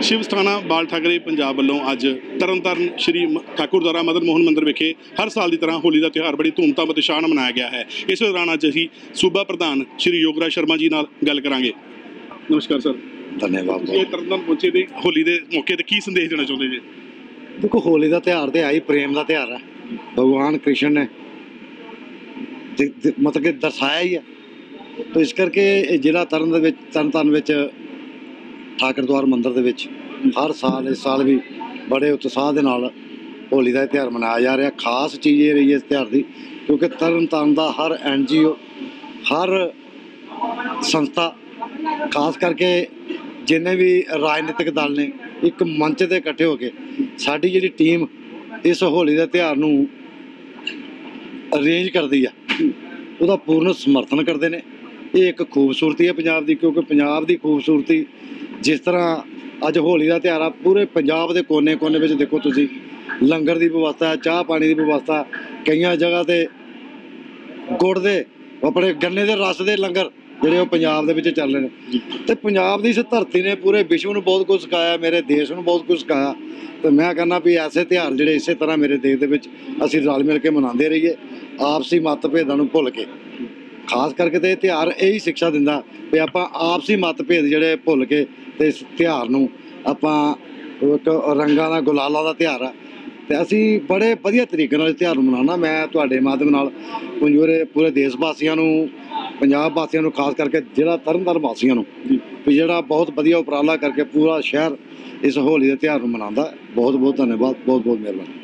शिव स्थाना बाल ठाकरे पंजाब वालों अज तरनताਰਨ श्री ठाकुरद्वारा मदन मोहन मंदिर विखे हर साल की तरह होली का त्यौहार बड़ी धूमधाम ਅਤੇ शान मनाया गया है। इस दौरान अज असीं सूबा प्रधान श्री योगराज शर्मा जी नाल गल करांगे। नमस्कार सर। धन्यवाद। ये तरनताਰਨ पहुंचे थे होली के मौके पर की संदेश देना चाहते जी? देखो, होली का त्यौहार तो है ही प्रेम का त्यौहार है। भगवान कृष्ण ने मतलब कि दर्शाया ही है, तो इस करके जिला तरनताਰਨ ठाकुरद्वार मंदिर दे विच हर साल इस साल भी बड़े उत्साह के नाल होली का त्यौहार मनाया जा रहा। खास चीज़ ये रही है इस त्यौहार की, क्योंकि तरनताਰਨ का हर NGO हर संस्था खास करके जिन्हें भी राजनीतिक दल ने एक मंच से इकट्ठे होकर साड़ी जी टीम इस होली के त्यौहार नूं अरेंज करती है, उसका पूर्ण समर्थन करते हैं। ये एक खूबसूरती है पंजाब की, क्योंकि पंजाब की खूबसूरती जिस तरह अज होली का त्यौहार पूरे पंजाब के कोने कोने में देखो तुसी, लंगर की व्यवस्था है, चाह पानी की व्यवस्था, कई जगह पर गुड़ दे अपने गन्ने के रस के लंगर जोड़े पंजाब के चल रहे हैं। तो पंजाब की इस धरती ने पूरे विश्व में बहुत कुछ सिखाया, मेरे देश में बहुत कुछ सिखाया। तो मैं कहना भी ऐसे त्यौहार जोड़े इस तरह मेरे देश के असीं रल मिल के मनाते रहिए, आपसी मतभेदों को भुल के। खास करके तो यह त्यौहार यही शिक्षा दिंदा भी आप आपसी मतभेद जोड़े भुल के तो इस त्यौहार नूं आपां एक रंगां दा गुलालां दा त्यौहार है। तो असी बड़े वधिया तरीके नाल इस त्यौहार नूं मनाना। मैं तुहाडे माध्यम नाल पूरे देश वासियों नूं, पंजाब वासियों नूं, खास करके जिला तरनताਰਨ वासियों नूं भी जिहड़ा बहुत वधिया उपराला करके पूरा शहर इस होली के त्यौहार नूं मनांदा। बहुत बहुत धन्यवाद, बहुत बहुत मेहरबानी।